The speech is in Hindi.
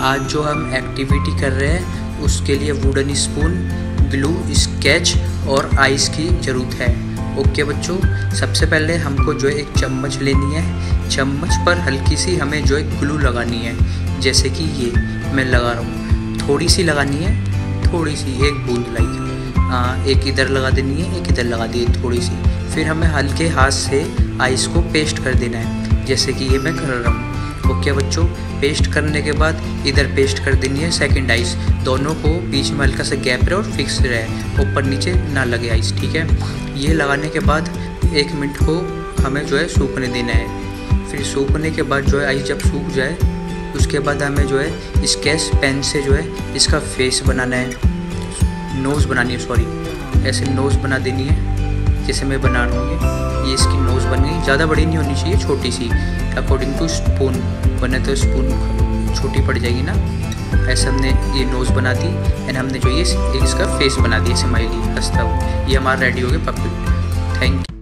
आज जो हम एक्टिविटी कर रहे हैं उसके लिए वुडन स्पून, ग्लू, स्केच और आइस की ज़रूरत है। ओके बच्चों, सबसे पहले हमको जो है एक चम्मच लेनी है। चम्मच पर हल्की सी हमें जो है ग्लू लगानी है, जैसे कि ये मैं लगा रहा हूँ। थोड़ी सी लगानी है, थोड़ी सी, एक बूंद लाई। एक इधर लगा देनी है, एक इधर लगा दी थोड़ी सी। फिर हमें हल्के हाथ से आइस को पेस्ट कर देना है, जैसे कि ये मैं कर रहा हूँ। ओके बच्चों, पेस्ट करने के बाद इधर पेस्ट कर देनी है सेकंड आइस। दोनों को बीच में हल्का सा गैप रहे और फिक्स रहे, ऊपर नीचे ना लगे आइस, ठीक है। ये लगाने के बाद 1 मिनट को हमें जो है सूखने देना है। फिर सूखने के बाद जो है आइस जब सूख जाए उसके बाद हमें जो है स्केच पेन से जो है इसका फेस बनाना है, नोज़ बनानी है, सॉरी, ऐसे नोज़ बना देनी है जैसे मैं बना रहा हूँ। ये इसकी नोज़ बन गई, ज़्यादा बड़ी नहीं होनी चाहिए, छोटी सी, अकॉर्डिंग टू स्पून। बने तो स्पून छोटी पड़ जाएगी ना। ऐसे हमने ये नोज़ बना दी एंड हमने जो ये इसका फेस बना दिया, स्माइली हंसता हुआ। ये हमारा रेडी हो गया पपल। Thank you.